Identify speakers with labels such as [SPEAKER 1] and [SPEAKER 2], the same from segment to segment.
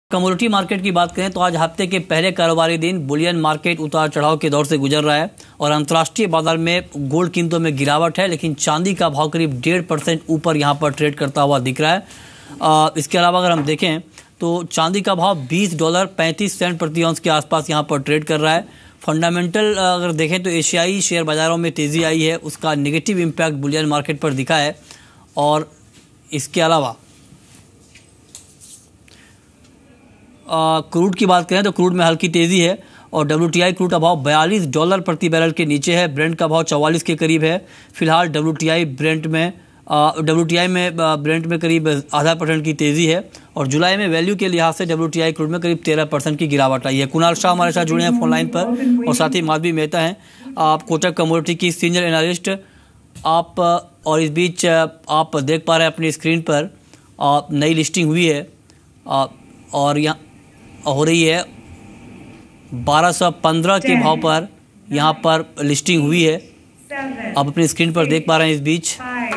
[SPEAKER 1] Commodity market की बात करें तो आज हफ्ते के पहले कारोबारी दिन बुलियन मार्केट उतार चढ़ाव के दौर से गुजर रहा है और अंतर्राष्ट्रीय बाजार में गोल्ड कीमतों में गिरावट है, लेकिन चांदी का भाव करीब 1.5% ऊपर यहां पर ट्रेड करता हुआ दिख रहा है। इसके अलावा अगर हम देखें तो चांदी का भाव $20.35 प्रति औंस के आसपास यहां पर ट्रेड कर रहा है। फंडामेंटल अगर देखें तो एशियाई शेयर बाजारों में तेज़ी आई है, उसका नेगेटिव इम्पैक्ट बुलियन मार्केट पर दिखा है। और इसके अलावा क्रूड की बात करें तो क्रूड में हल्की तेज़ी है और WTI क्रूड का भाव $42 प्रति बैरल के नीचे है। ब्रेंट का भाव 44 के करीब है। फिलहाल WTI में ब्रेंट में करीब 0.5% की तेज़ी है और जुलाई में वैल्यू के लिहाज से WTI क्रूड में करीब 13% की गिरावट आई है। कुणाल शाह हमारे साथ जुड़े हैं फोन लाइन पर और साथ ही माधवी मेहता हैं, आप कोटक कमोडिटी की सीनियर एनालिस्ट। आप और इस बीच आप देख पा रहे हैं अपनी स्क्रीन पर नई लिस्टिंग हुई है और यहाँ हो रही है 1215 के भाव पर यहाँ पर लिस्टिंग हुई है। आप अपनी स्क्रीन पर देख पा रहे हैं इस बीच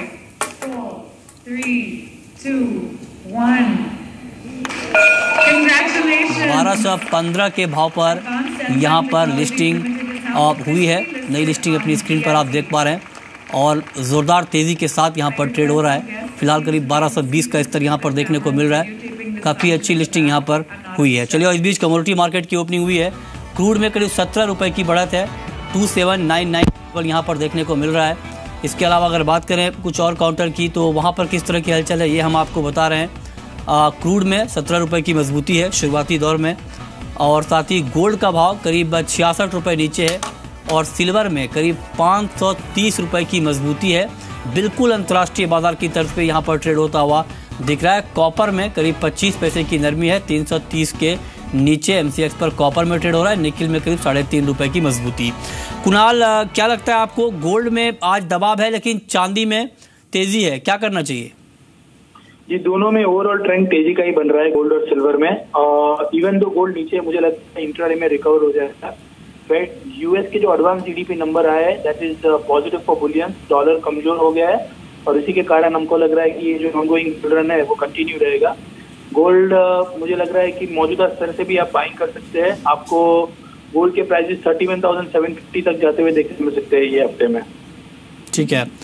[SPEAKER 1] 1215 के भाव पर यहाँ पर लिस्टिंग हुई है। नई लिस्टिंग अपनी स्क्रीन पर आप देख पा रहे हैं और ज़ोरदार तेज़ी के साथ यहाँ पर ट्रेड हो रहा है। फिलहाल करीब 1220 का स्तर यहाँ पर देखने को मिल रहा है। काफ़ी अच्छी लिस्टिंग यहाँ पर हुई है। चलिए, और इस बीच कमोडिटी मार्केट की ओपनिंग हुई है। क्रूड में करीब 17 रुपये की बढ़त है, 2799 लेवल यहाँ पर देखने को मिल रहा है। इसके अलावा अगर बात करें कुछ और काउंटर की तो वहाँ पर किस तरह की हलचल है ये हम आपको बता रहे हैं। क्रूड में 17 रुपये की मजबूती है शुरुआती दौर में और साथ ही गोल्ड का भाव करीब 66 रुपये नीचे है और सिल्वर में करीब 530 रुपये की मजबूती है। बिल्कुल अंतर्राष्ट्रीय बाजार की तर्ज पे यहाँ पर ट्रेड होता हुआ दिख रहा है। कॉपर में करीब 25 पैसे की नरमी है, 330 के नीचे MCX पर कॉपर में ट्रेड हो रहा है। निकिल में करीब 3.5 रुपये की मजबूती। कुणाल, क्या लगता है आपको, गोल्ड में आज दबाव है लेकिन चांदी में तेजी है, क्या करना चाहिए?
[SPEAKER 2] जी, दोनों में ओवरऑल ट्रेंड तेजी का ही बन रहा है, गोल्ड और सिल्वर में। इवन दो गोल्ड नीचे, मुझे लगता है इंट्राडे में रिकवर हो जाएगा। यूएस के जो एडवांस GDP नंबर आया है that is positive for bullion. Dollar कमजोर हो गया है और इसी के कारण हमको लग रहा है कि ये जो ऑनगोइंग रन है वो कंटिन्यू रहेगा। गोल्ड मुझे लग रहा है कि मौजूदा स्तर से भी आप बाइंग कर सकते हैं। आपको गोल्ड के प्राइसेस 31,750 तक जाते हुए देखने मिल सकते हैं ये हफ्ते में।
[SPEAKER 1] ठीक है।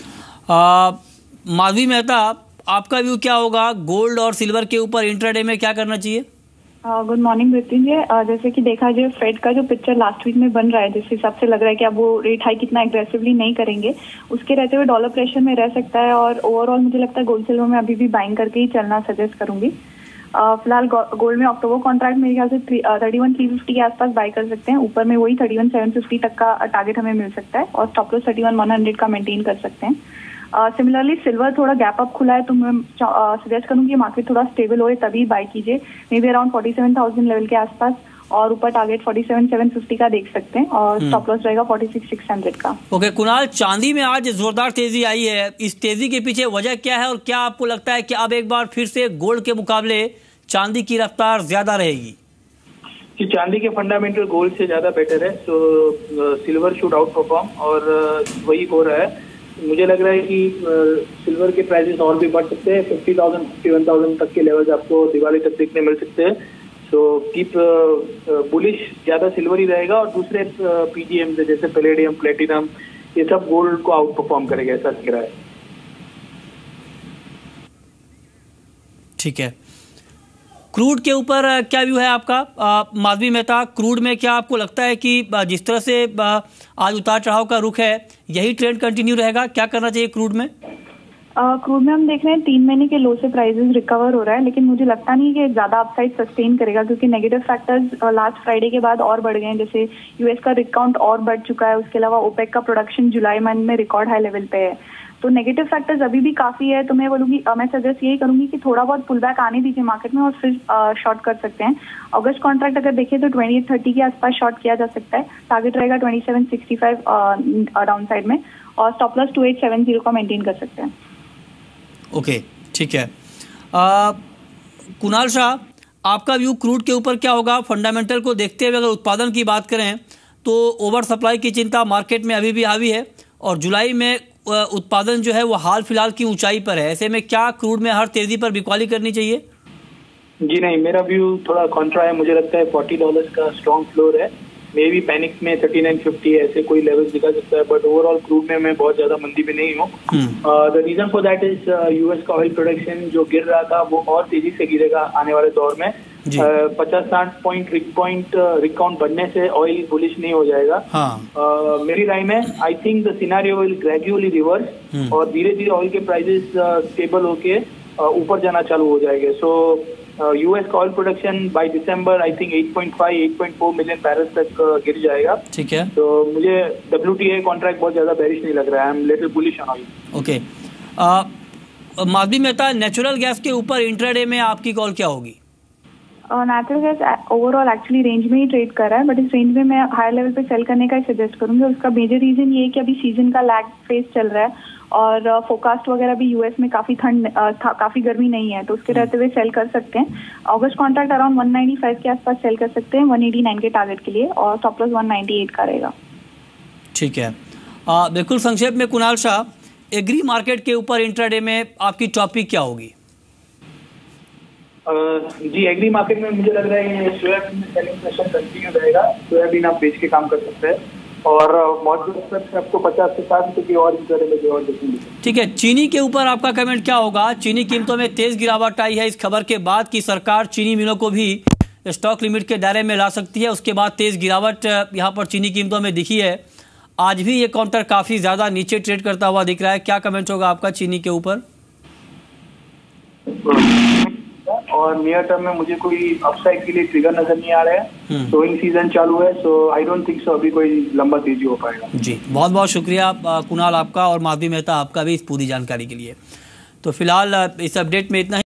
[SPEAKER 1] माधवी मेहता, आपका व्यू क्या होगा गोल्ड और सिल्वर के ऊपर इंट्राडे में क्या करना चाहिए?
[SPEAKER 3] Good morning Vipin ji. जैसे कि देखा जाए फेड का जो पिक्चर लास्ट वीक में बन रहा है, जिस हिसाब से लग रहा है कि अब वो रेट हाई कितना एग्रेसिवली नहीं करेंगे, उसके रहते हुए डॉलर प्रेशर में रह सकता है और ओवरऑल मुझे लगता है गोल्ड सिल्वर में अभी भी बाइंग करके ही चलना सजेस्ट करूंगी। फिलहाल गोल्ड में अक्टूबर कॉन्ट्रैक्ट मेरे ख्याल से 31,350 के आसपास बाई कर सकते हैं। ऊपर में वही 31,750 तक का टारगेट हमें मिल सकता है और स्टॉप लॉस 31,100 का मेंटेन कर सकते हैं। सिमिलरली सिल्वर थोड़ा गैप अप खुला है तो मैं सजेस्ट करूंगी मार्केट थोड़ा स्टेबल हो तभी बाय कीजिए, मे बी अराउंड 47,000 लेवल के आसपास और ऊपर टारगेट 47,750 का देख सकते हैं और स्टॉप लॉस रहेगा 46,600 का।
[SPEAKER 1] ओके कुणाल, चांदी में आज जोरदार तेजी आई है, इस तेजी के पीछे वजह क्या है और क्या आपको लगता है कि अब एक बार फिर से गोल्ड के मुकाबले चांदी की रफ्तार ज्यादा रहेगी?
[SPEAKER 2] कि चांदी के फंडामेंटल गोल्ड से ज्यादा बेटर है, तो सिल्वर शुड आउट परफॉर्म और वही हो रहा है। मुझे लग रहा है कि सिल्वर के प्राइसेस और भी बढ़ सकते हैं। 50,000 51,000 तक के लेवल्स आपको दिवाली तक देखने मिल सकते हैं। सो कीप बुलिश, ज्यादा सिल्वर ही रहेगा और दूसरे PGM जैसे पैलेडियम, प्लेटिनम, ये सब गोल्ड को आउट परफॉर्म करेगा, ऐसा दिख रहा है।
[SPEAKER 1] ठीक है। क्रूड के ऊपर क्या व्यू है आपका माधवी मेहता? क्रूड में क्या आपको लगता है कि जिस तरह से आज उतार चढ़ाव का रुख है यही ट्रेंड कंटिन्यू रहेगा? क्या करना चाहिए क्रूड में?
[SPEAKER 3] क्रूड में हम देख रहे हैं 3 महीने के लो से प्राइसेस रिकवर हो रहा है, लेकिन मुझे लगता नहीं कि ज्यादा अपसाइड सस्टेन करेगा क्योंकि नेगेटिव फैक्टर्स लास्ट फ्राइडे के बाद और बढ़ गए हैं। जैसे यूएस का रिग काउंट और बढ़ चुका है, उसके अलावा ओपेक का प्रोडक्शन जुलाई मंथ में रिकॉर्ड हाई लेवल पे है, तो नेगेटिव फैक्टर्स अभी भी काफी है। तो मैं बोलूंगी, मैं सजेस्ट यही करूंगी कि थोड़ा बहुत पुल बैक आने दीजिए मार्केट में और फिर शॉर्ट कर सकते हैं। अगस्त कॉन्ट्रैक्ट अगर देखें तो 2830 के आसपास शॉर्ट किया जा सकता है। टारगेट रहेगा 2765 डाउन साइड में और स्टॉप लॉस 2870 का मेंटेन कर सकते हैं।
[SPEAKER 1] ओके, ठीक है। कुणाल शाह, आपका व्यू क्रूड के ऊपर क्या होगा? फंडामेंटल को देखते हुए अगर उत्पादन की बात करें तो ओवर सप्लाई की चिंता मार्केट में अभी भी हावी है और जुलाई में उत्पादन जो है वो हाल फिलहाल की ऊंचाई पर है। ऐसे में क्या क्रूड में हर तेजी पर बिकवाली करनी चाहिए?
[SPEAKER 2] जी नहीं, मेरा व्यू थोड़ा कॉन्ट्रा है। मुझे लगता है $40 का स्ट्रॉन्ग फ्लोर है। मे बी पैनिक में 39.50 ऐसे कोई लेवल दिखा सकता है, बट ओवरऑल क्रूड में मैं बहुत ज्यादा मंदी में नहीं हूँ। The reason for that is US का ऑयल प्रोडक्शन जो गिर रहा था वो और तेजी से गिरेगा आने वाले दौर में। 50-60 पॉइंट रिक काउंट बढ़ने से ऑयल बुलिश नहीं हो जाएगा। मेरी राय में I think the scenario will gradually reverse और धीरे धीरे ऑयल के प्राइसेस स्टेबल होके ऊपर जाना चालू हो जाएंगे। सो यूएस का oil production by December I think 8.4 million barrel तक गिर जाएगा।
[SPEAKER 1] ठीक है,
[SPEAKER 2] तो मुझे WTI कॉन्ट्रैक्ट बहुत ज्यादा बेरिश नहीं लग रहा है। I am little bullish on oil.
[SPEAKER 1] Okay, Madhavi Mehta, natural gas के ऊपर इंट्राडे में आपकी कॉल क्या होगी?
[SPEAKER 3] Natural gas overall actually range में ही ट्रेड कर रहा है, बट इस रेंज में मैं हाई लेवल पे सेल करने का ही सजेस्ट करूंगी। उसका मेजर रीजन ये है कि अभी सीजन का लैग फेज चल रहा है और फोरकास्ट वगैरह भी यूएस में काफी काफी गर्मी नहीं है, तो उसके रहते हुए सेल कर सकते हैं। अगस्त कॉन्ट्रैक्ट अराउंड 195 के आसपास सेल कर सकते हैं 189 के टारगेट के लिए, और स्टॉप लॉस 198 का रहेगा।
[SPEAKER 1] ठीक है, बिल्कुल संक्षेप में कुणाल शाह, एग्री मार्केट के ऊपर इंट्राडे में आपकी टॉपिक क्या होगी?
[SPEAKER 2] जी, एग्री मार्केट में मुझे लग रहा है ये सोयाबीन सेलिंग प्रेशर कंटिन्यू रहेगा। सोयाबीन आप बेच के काम कर सकते हैं और मॉडरेट आपको 50 से 60 रुपये की और देखेंगे।
[SPEAKER 1] ठीक है, चीनी के ऊपर आपका कमेंट क्या होगा? चीनी कीमतों में तेज गिरावट आई है इस खबर के बाद कि सरकार चीनी मिलों को भी स्टॉक लिमिट के दायरे में ला सकती है। उसके बाद तेज गिरावट यहाँ पर चीनी कीमतों में दिखी है। आज भी ये काउंटर काफी ज्यादा नीचे ट्रेड करता हुआ दिख रहा है। क्या कमेंट होगा आपका चीनी के ऊपर?
[SPEAKER 2] और नियर टर्म में मुझे कोई अपसाइड के लिए ट्रिगर नजर नहीं आ रहा है। सोइंग सीजन चालू है, सो आई डोंट थिंक सो अभी कोई लंबा तेजी हो पाएगा।
[SPEAKER 1] जी, बहुत बहुत शुक्रिया कुणाल आपका और माधवी मेहता आपका भी इस पूरी जानकारी के लिए। तो फिलहाल इस अपडेट में इतना ही।